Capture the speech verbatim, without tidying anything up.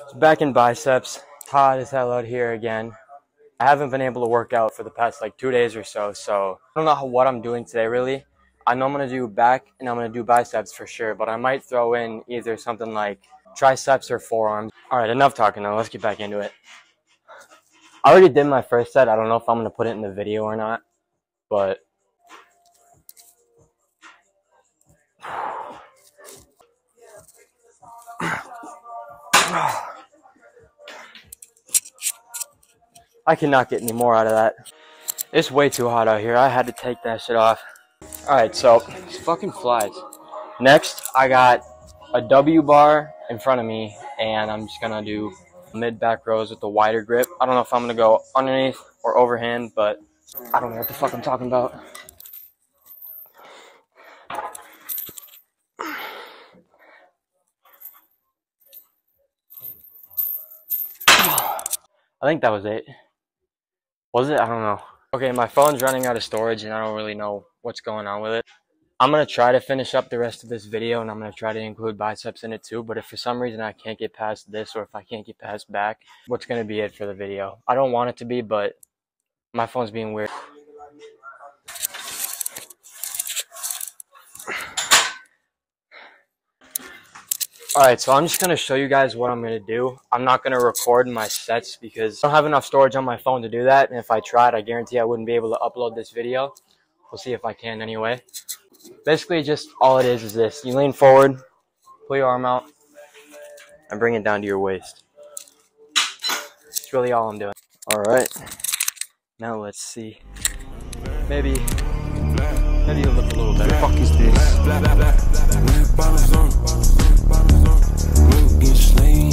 Back in biceps. Hot as hell out here again. I haven't been able to work out for the past like two days or so, so I don't know how, what I'm doing today really. I know I'm going to do back and I'm going to do biceps for sure, but I might throw in either something like triceps or forearms. Alright, enough talking now. Let's get back into it. I already did my first set. I don't know if I'm going to put it in the video or not, but I cannot get any more out of that. It's way too hot out here. I had to take that shit off. Alright, so it's fucking flies. Next, I got a W bar in front of me, and I'm just gonna do mid back rows with the wider grip. I don't know if I'm gonna go underneath or overhand, but I don't know what the fuck I'm talking about. I think that was it. Was it? I don't know. Okay, my phone's running out of storage and I don't really know what's going on with it. I'm going to try to finish up the rest of this video and I'm going to try to include biceps in it too. But if for some reason I can't get past this, or if I can't get past back, what's going to be it for the video? I don't want it to be, but my phone's being weird. Alright, so I'm just going to show you guys what I'm going to do. I'm not going to record my sets because I don't have enough storage on my phone to do that. And if I tried, I guarantee I wouldn't be able to upload this video. We'll see if I can anyway. Basically, just all it is is this. You lean forward, pull your arm out, and bring it down to your waist. That's really all I'm doing. Alright, now let's see. Maybe, maybe it'll look a little better. What the fuck is this?